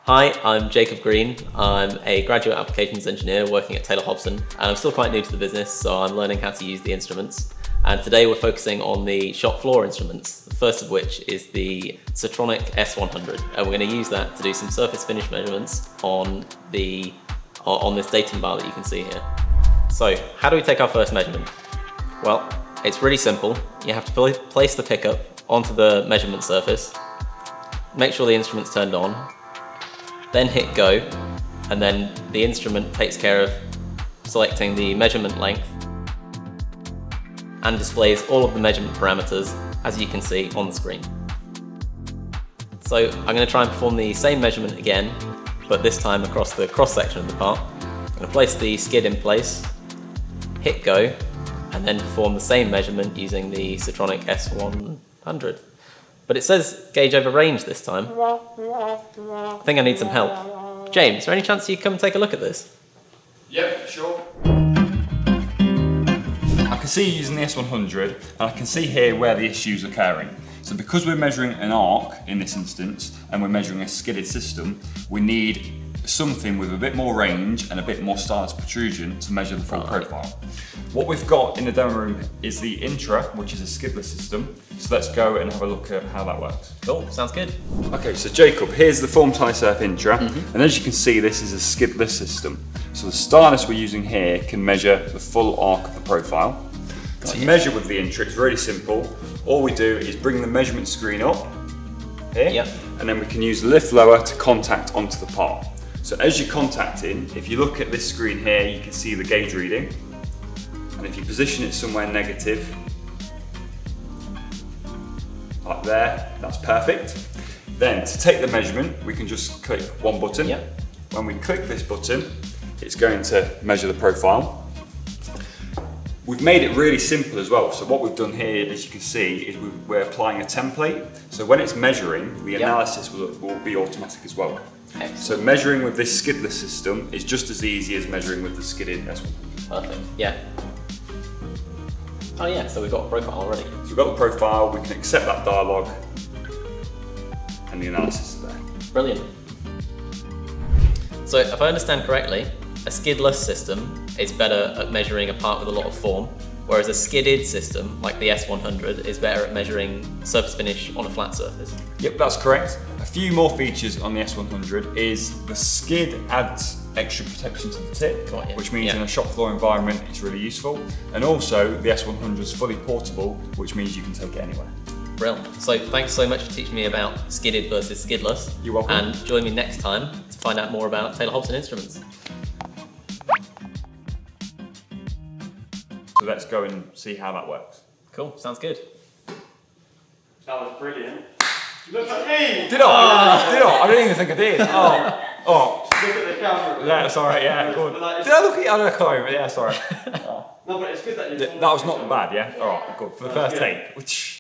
Hi, I'm Jacob Green. I'm a graduate applications engineer working at Taylor Hobson, and I'm still quite new to the business, so I'm learning how to use the instruments. And today we're focusing on the shop floor instruments, the first of which is the Surtronic S-100, and we're going to use that to do some surface finish measurements on this datum bar that you can see here. So, how do we take our first measurement? Well, it's really simple. You have to place the pickup onto the measurement surface, make sure the instrument's turned on, then hit go, and then the instrument takes care of selecting the measurement length and displays all of the measurement parameters as you can see on the screen. So I'm going to try and perform the same measurement again, but this time across the cross-section of the part. I'm going to place the skid in place, hit go, and then perform the same measurement using the Surtronic S-100. But it says gauge over range this time. I think I need some help. James, is there any chance you come and take a look at this? Yep, sure. I can see you using the S-100, and I can see here where the issue's occurring. So because we're measuring an arc in this instance, and we're measuring a skidded system, we need something with a bit more range and a bit more stylus protrusion to measure the full profile. What we've got in the demo room is the Intra, which is a skidless system. So let's go and have a look at how that works. Cool, sounds good. Okay, so Jacob, here's the Form Surf Intra, and as you can see, this is a skidless system. So the stylus we're using here can measure the full arc of the profile. To measure with the Intra, it's really simple. All we do is bring the measurement screen up here, and then we can use lift lower to contact onto the part. So as you're contacting, if you look at this screen here, you can see the gauge reading. And if you position it somewhere negative, like there, that's perfect. Then to take the measurement, we can just click one button. When we click this button, it's going to measure the profile. We've made it really simple as well. So what we've done here, as you can see, is we're applying a template. So when it's measuring, the analysis will be automatic as well. So measuring with this skidless system is just as easy as measuring with the skidded S-100. Perfect, yeah. Oh yeah, so we've got a profile already. So we've got the profile, we can accept that dialogue, and the analysis is there. Brilliant. So if I understand correctly, a skidless system is better at measuring a part with a lot of form, whereas a skidded system, like the S-100, is better at measuring surface finish on a flat surface. Yep, that's correct. A few more features on the S-100 is the skid adds extra protection to the tip, which means in a shop floor environment it's really useful. And also the S-100 is fully portable, which means you can take it anywhere. Brilliant. So thanks so much for teaching me about skidded versus skidless. You're welcome. And join me next time to find out more about Taylor Hobson instruments. So let's go and see how that works. Cool, sounds good. That was brilliant. You looked at me! Did I? Did I? I didn't even think I did. Oh. Look at the camera. Yeah, sorry, yeah, good. Did I look at you? I don't know, yeah, sorry. No, but it's good that you... That was not bad, yeah? Alright, good. For the first take.